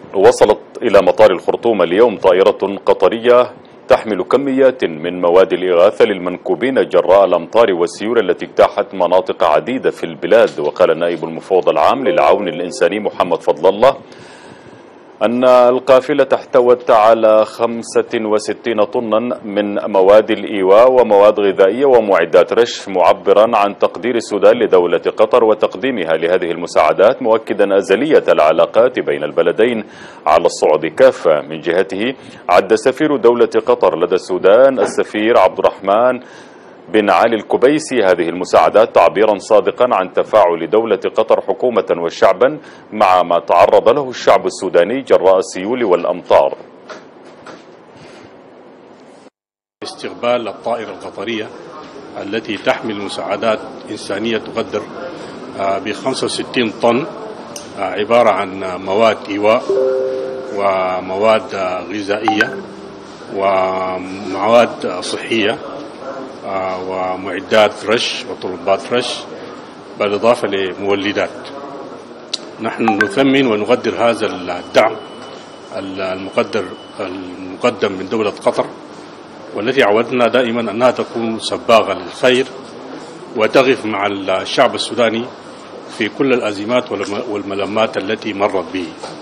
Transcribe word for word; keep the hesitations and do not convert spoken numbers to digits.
وصلت إلى مطار الخرطوم اليوم طائرة قطرية تحمل كميات من مواد الإغاثة للمنكوبين جراء الأمطار والسيول التي اجتاحت مناطق عديدة في البلاد. وقال النائب المفوض العام للعون الإنساني محمد فضل الله أن القافلة احتوت على خمسة وستين طنا من مواد الإيواء ومواد غذائية ومعدات رش، معبرا عن تقدير السودان لدولة قطر وتقديمها لهذه المساعدات، مؤكدا أزلية العلاقات بين البلدين على الصعد كافة. من جهته عد سفير دولة قطر لدى السودان السفير عبد الرحمن بن علي الكبيسي هذه المساعدات تعبيرا صادقا عن تفاعل دولة قطر حكومة وشعبا مع ما تعرض له الشعب السوداني جراء السيول والأمطار. استقبال الطائرة القطرية التي تحمل مساعدات إنسانية تقدر ب خمسة وستين طن، عبارة عن مواد إيواء ومواد غذائية ومواد صحية ومعدات رش وطلبات رش، بالإضافة لمولدات. نحن نثمن ونقدر هذا الدعم المقدر المقدم من دولة قطر، والتي عودنا دائما أنها تكون سباغة للخير وتقف مع الشعب السوداني في كل الأزمات والملمات التي مرت به.